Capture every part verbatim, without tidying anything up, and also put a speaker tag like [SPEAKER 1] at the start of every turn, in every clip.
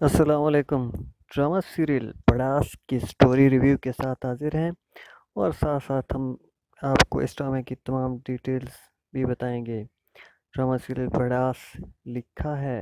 [SPEAKER 1] अस्सलाम वालेकुम। Drama serial पड़ास की स्टोरी रिव्यू के साथ हाजिर हैं और साथ साथ हम आपको इस ड्रामे की तमाम डिटेल्स भी बताएंगे। ड्रामा सीरियल पड़ास लिखा है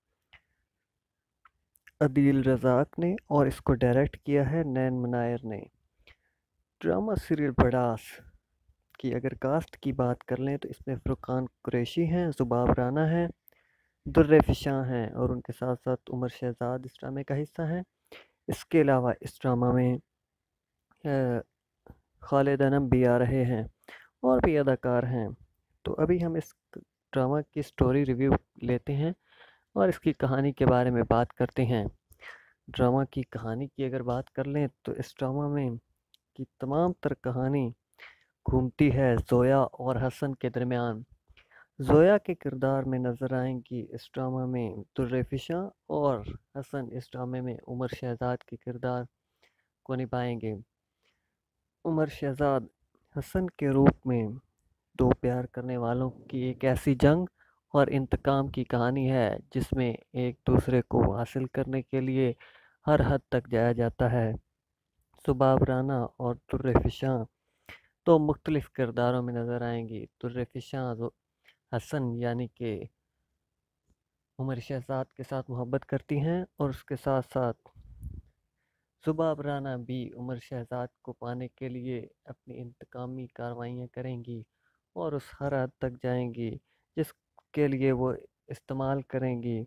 [SPEAKER 1] अदील रज़ाक ने और इसको डायरेक्ट किया है नैन मनायर ने। ड्रामा सीरियल पड़ास की अगर कास्ट की बात कर लें तो इसमें फुरकान कुरैशी हैं, ज़ुबाब राना है, दुर्र फ़िशां हैं और उनके साथ साथ उमर शहजाद इस ड्रामे का हिस्सा हैं। इसके अलावा इस ड्रामा में अ, खालिद अनम भी आ रहे हैं और भी अदाकार हैं। तो अभी हम इस ड्रामा की स्टोरी रिव्यू लेते हैं और इसकी कहानी के बारे में बात करते हैं। ड्रामा की कहानी की अगर बात कर लें तो इस ड्रामा में की तमाम तर कहानी घूमती है ज़ोया और हसन के दरमियान। ज़ोया के किरदार में नज़र आएंगी इस ड्रामा में दुर्र फ़िशां और हसन इस ड्रामे में उमर शहजाद के किरदार को निभाएंगे। उमर शहजाद हसन के रूप में दो प्यार करने वालों की एक ऐसी जंग और इंतकाम की कहानी है जिसमें एक दूसरे को हासिल करने के लिए हर हद तक जाया जाता है। सुबाब राना और दुर्र फ़िशां तो मुख्तलिफ किरदारों में नज़र आएंगी। दुर्र फ़िशां जो हसन यानी कि उमर शहजाद के साथ मोहब्बत करती हैं और उसके साथ साथ सुबाब राना भी उमर शहजाद को पाने के लिए अपनी इंतकामी कार्रवाइयाँ करेंगी और उस हर हद तक जाएंगी जिसके लिए वो इस्तेमाल करेंगी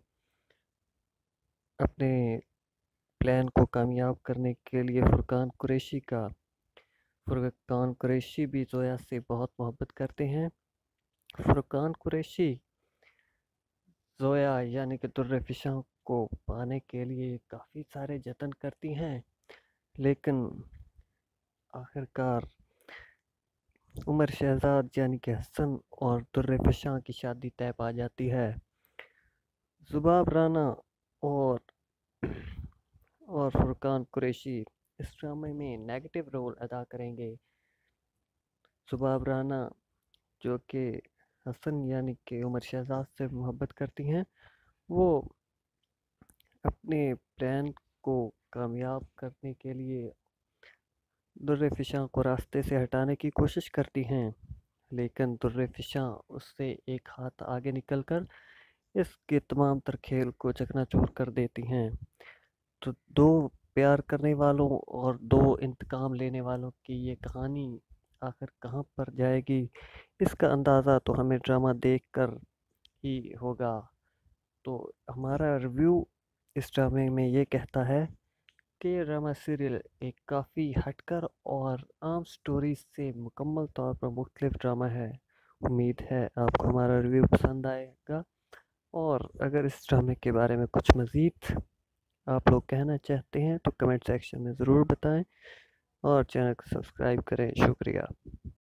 [SPEAKER 1] अपने प्लान को कामयाब करने के लिए फुरकान कुरैशी का। फुरकान कुरैशी भी ज़ोया से बहुत मोहब्बत करते हैं। फुरकान कुरैशी ज़ोया यानी कि दुर्र फ़िशां को पाने के लिए काफ़ी सारे जतन करती हैं, लेकिन आखिरकार उमर शहजाद यानी कि हसन और दुर्र फ़िशां की शादी तय पा जाती है। ज़ुबाब राना और और फुरकान कुरैशी इस ड्रामे में नेगेटिव रोल अदा करेंगे। ज़ुबाब राना जो कि हसन यानी कि उमर शहजाद से मोहब्बत करती हैं, वो अपने प्लान को कामयाब करने के लिए दुर्र फ़िशां को रास्ते से हटाने की कोशिश करती हैं, लेकिन दुर्र फ़िशां उससे एक हाथ आगे निकलकर इसके तमाम तर खेल को चकनाचूर कर देती हैं। तो दो प्यार करने वालों और दो इंतकाम लेने वालों की ये कहानी आखिर कहाँ पर जाएगी, इसका अंदाज़ा तो हमें ड्रामा देखकर ही होगा। तो हमारा रिव्यू इस ड्रामे में ये कहता है कि ये ड्रामा सीरियल एक काफ़ी हटकर और आम स्टोरी से मुकम्मल तौर पर मुख्तलिफ ड्रामा है। उम्मीद है आपको हमारा रिव्यू पसंद आएगा और अगर इस ड्रामे के बारे में कुछ मज़ीद आप लोग कहना चाहते हैं तो कमेंट सेक्शन में ज़रूर बताएं और चैनल को सब्सक्राइब करें। शुक्रिया।